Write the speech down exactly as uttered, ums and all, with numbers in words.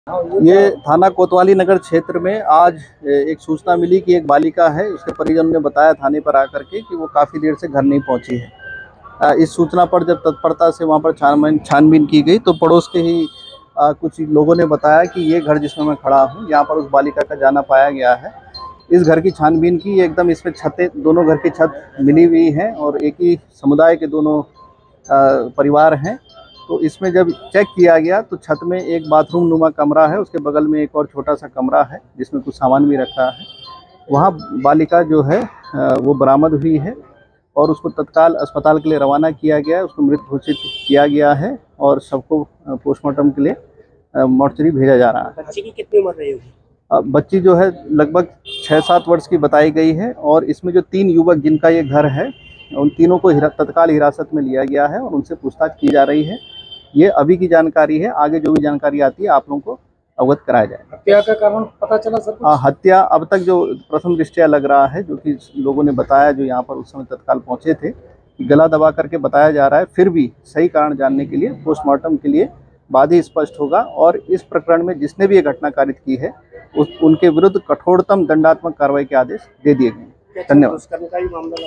ये थाना कोतवाली नगर क्षेत्र में आज एक सूचना मिली कि एक बालिका है, उसके परिजनों ने बताया थाने पर आकर के कि वो काफ़ी देर से घर नहीं पहुंची है। इस सूचना पर जब तत्परता से वहां पर छानबीन छानबीन की गई तो पड़ोस के ही कुछ लोगों ने बताया कि ये घर जिसमें मैं खड़ा हूं, यहाँ पर उस बालिका का जाना पाया गया है। इस घर की छानबीन की, एकदम इसमें छतें, दोनों घर की छत मिली हुई हैं और एक ही समुदाय के दोनों परिवार हैं। तो इसमें जब चेक किया गया तो छत में एक बाथरूम नुमा कमरा है, उसके बगल में एक और छोटा सा कमरा है जिसमें कुछ सामान भी रखा है। वहाँ बालिका जो है वो बरामद हुई है और उसको तत्काल अस्पताल के लिए रवाना किया गया है। उसको मृत घोषित किया गया है और सबको पोस्टमार्टम के लिए मोर्चरी भेजा जा रहा है। बच्ची की कितनी उम्र रही होगी? बच्ची जो है लगभग छः सात वर्ष की बताई गई है और इसमें जो तीन युवक जिनका ये घर है, उन तीनों को तत्काल हिरासत में लिया गया है और उनसे पूछताछ की जा रही है। ये अभी की जानकारी है, आगे जो भी जानकारी आती है आप लोगों को अवगत कराया जाएगा। हत्या का कारण पता चला सर? हाँ, हत्या अब तक जो प्रथम दृष्टया लग रहा है, जो कि लोगों ने बताया जो यहाँ पर उस समय तत्काल पहुँचे थे, कि गला दबा करके बताया जा रहा है। फिर भी सही कारण जानने के लिए पोस्टमार्टम के लिए बाद ही स्पष्ट होगा और इस प्रकरण में जिसने भी ये घटना कारित की है उस उनके विरुद्ध कठोरतम दंडात्मक कार्रवाई के आदेश दे दिए गए। धन्यवाद।